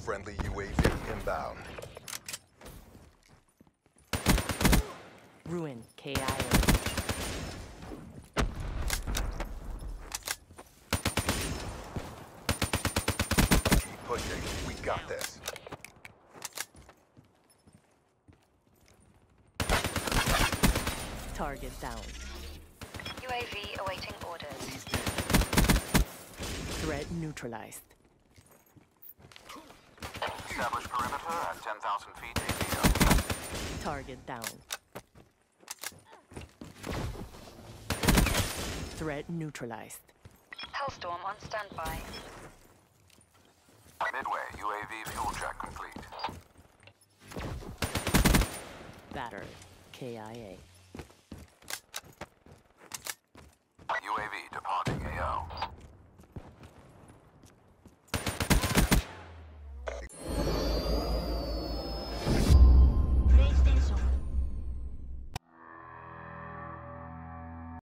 Friendly UAV inbound. Ruin KIA. Keep pushing. We got this. Target down. UAV awaiting orders. Threat neutralized. Establish perimeter at 10,000 feet ATO. Target down. Threat neutralized. Hellstorm on standby. Midway, UAV fuel check complete. Battered. KIA. UAV departing.